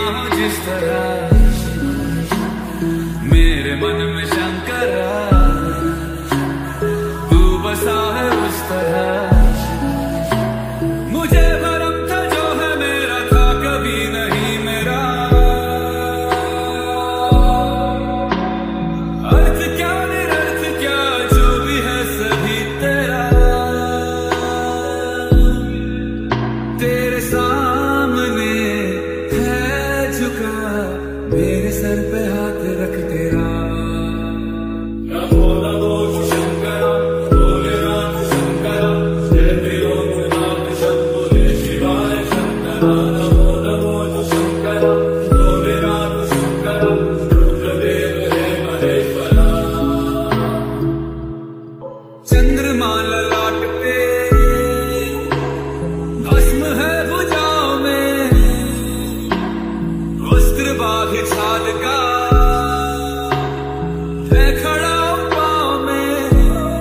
हो जिस तरह, मेरे मन में शंकरा तू बसा है उस तरह। मुझे भरम था जो है मेरा था कभी नहीं मेरा, अर्थ क्या निरर्थ क्या जो भी है सभी तेरा। तेरे सामने है झुका मेरे सर पे हाथ रख तेरा। चंद्रमा ललाट पे भस्म है भुजाओं में, वस्त्र बाघ छाल का है खड़ा पाँव में।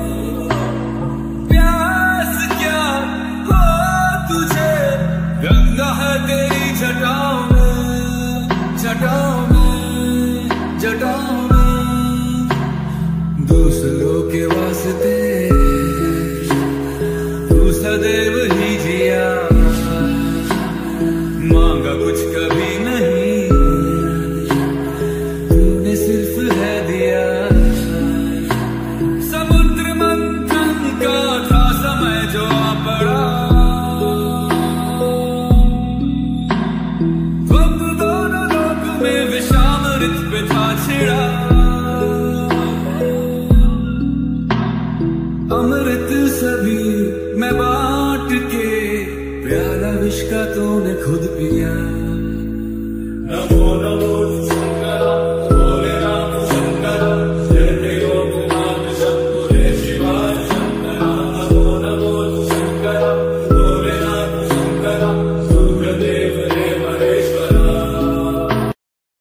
प्यास क्या हो तुझे गंगा है तेरी जटाओं में, जटाओं में, जटाओं में। दूसरों के वास्ते तू सदैव ही जिया, मांगा कुछ कभी नहीं तूने सिर्फ है दिया। समुद्र मंथन का था समय जो आ पड़ा, द्वंद दोनों लोक में विषामृत पे था छिड़ा। अमृत सभी मैं बांट के प्याला विष का तूने खुद पिया। नमो नमो